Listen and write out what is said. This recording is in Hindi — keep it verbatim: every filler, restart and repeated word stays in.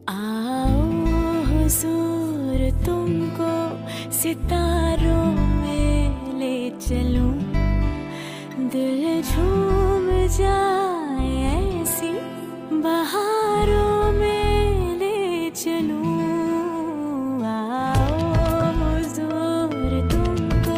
आओ हुजूर तुमको सितारों में ले चलूं, दिल झूम जा